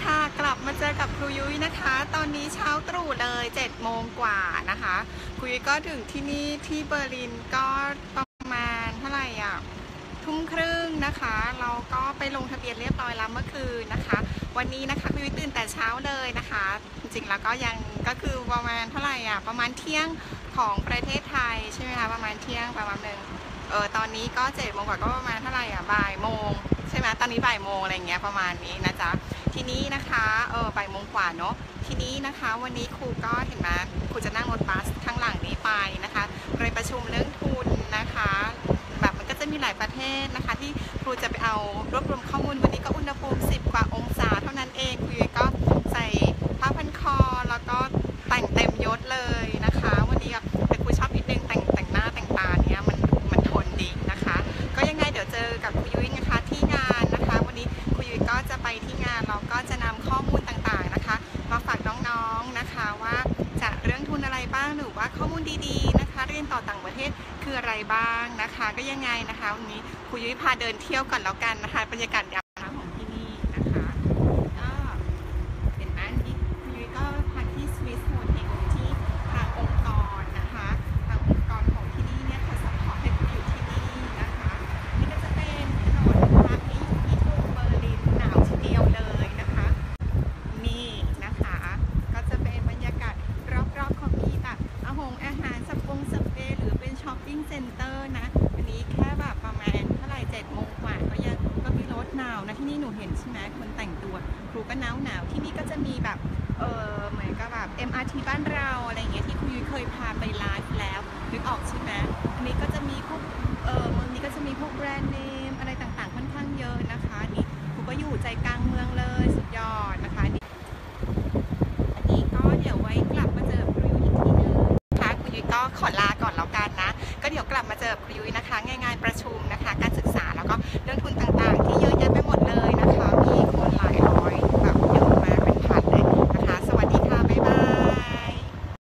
ค่ะกลับมาเจอกับครูยุ้ยนะคะตอนนี้เช้าตรู่เลย7 โมงกว่านะคะครูยุ้ยก็ถึงที่นี่ที่เบอร์ลินก็ประมาณเท่าไหร่อ่ะทุ่มครึ่งนะคะเราก็ไปลงทะเบียนเรียบร้อยแล้วเมื่อคืนนะคะวันนี้นะคะครูยุ้ยตื่นแต่เช้าเลยนะคะจริงๆแล้วก็ยังก็คือประมาณเท่าไหร่อ่ะประมาณเที่ยงของประเทศไทยใช่ไหมคะประมาณเที่ยงประมาณหนึ่งตอนนี้ก็7 โมงกว่าก็ประมาณเท่าไหร่อ่ะบ่ายโมงใช่ไหมตอนนี้บ่ายโมงอะไรเงี้ยประมาณนี้นะจ๊ะทีนี้นะคะบ่ายโมงกว่าเนาะทีนี้นะคะวันนี้ครูก็เห็นไหมครูจะนั่งรถบัสข้างหลังนี้ไปนะคะไปประชุมเรื่องทุนนะคะแบบมันก็จะมีหลายประเทศนะคะที่ครูจะไปเอารวบรวมข้อมูลวันนี้ก็อุณหภูมิ10 กว่าองศาเท่านั้นเองครูก็ใส่ผ้าพันคอแล้วก็แต่งเต็มยศเลยนะคะวันนี้แบบแต่ครูชอบนิดนึงแต่งหน้าแต่งตาเนี้ยมันทนดีนะคะก็ยังไงเดี๋ยวเจอกับครูยุ้ยนะคะที่งานนะคะวันนี้ครูยุ้ยก็จะไปที่งานเราก็จะนำข้อมูลต่างๆนะคะมาฝากน้องๆนะคะว่าจะเรื่องทุนอะไรบ้างหรือว่าข้อมูลดีๆนะคะเรียนต่อต่างประเทศคืออะไรบ้างนะคะก็ยังไงนะคะวันนี้ครูยุ้ยพาเดินเที่ยวก่อนแล้วกันนะคะบรรยากาศยามของที่นี่นะคะก็เห็นไหมนี่ครูยุ้ยก็พักที่สวิสโฮเทลที่ทางองค์กรนะคะทางองค์กรของที่นี่เนี่ยเขาซัพพอร์ตให้ครูอยู่ที่นี่นะคะนี่ก็จะเป็นถนนนะคะที่อยู่ที่กรุงเบอร์ลินหนาวทีเดียวเลยนะคะนี่นะคะก็จะเป็นบรรยากาศรอบๆของมีแบบอาหารสเปรย์หรือเป็นช้อปปิ้งเซ็นเตอร์นะอันนี้แค่แบบประมาณเท่าไหร่7 โมงกว่าก็มีรถหนาวนะที่นี่หนูเห็นใช่ไหมคนแต่งตัวครูก็หนาวที่นี่ก็จะมีแบบเหมือนกับแบบ MRT บ้านเราอะไรอย่างเงี้ยที่ครูยุ้ยเคยพาไปไลฟ์แล้วนึกออกใช่ไหมอันนี้ก็จะมีพวกเมืองนี้ก็จะมีพวกแบรนด์เนมอะไรต่างๆค่อนข้างเยอะนะคะนี่ครูก็อยู่ใจกลางเมืองเลยสุดยอดนะคะอันนี้ก็เดี๋ยวไว้กลับมาเจอครูยุ้ยอีกทีนึงนะคะครูยุ้ยก็ขอลาก่อนแล้วกันนะก็เดี๋ยวกลับมาเจอครูยุ้ยนะคะงานประชุมนะคะการศึกษาแล้วก็เรื่องทุนต่างๆที่เยอะแยะไปหมดเลย